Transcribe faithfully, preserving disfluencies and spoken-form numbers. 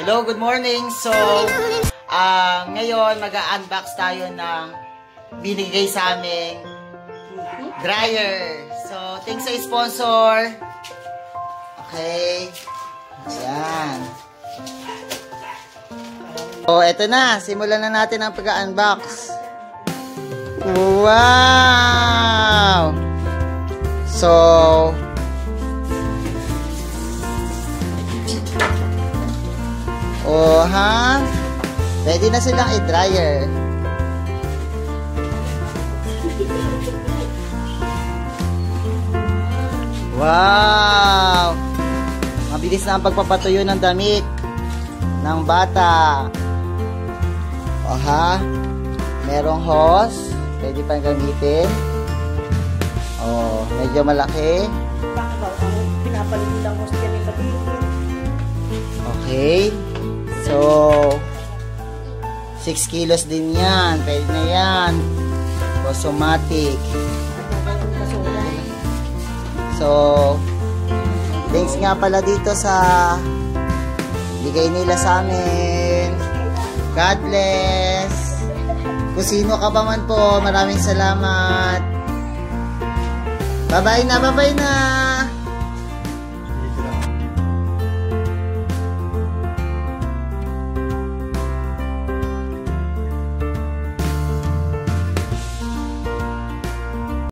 Hello, good morning. So, uh, ngayon mag-unbox tayo ng binigay sa aming dryer. So, thanks sa sponsor. Okay. Ayan. So, eto na. Simulan na natin ang pag-unbox. Wow! So, oh, ha? Pwede na silang i-dryer. Wow! Mabilis na ang pagpapatuyo ng damit ng bata. Oh, ha? Merong hose. Pwede pang gamitin. Oh, medyo malaki. Bakit ba? Pinapalimit ang hose yan yung babihin. Okay. So, six kilos din yan. Pwede na yan. Automatic. So, thanks nga pala dito sa bigay nila sa amin. God bless. Kung sino ka ba man po, maraming salamat. Bye-bye na, bye-bye na.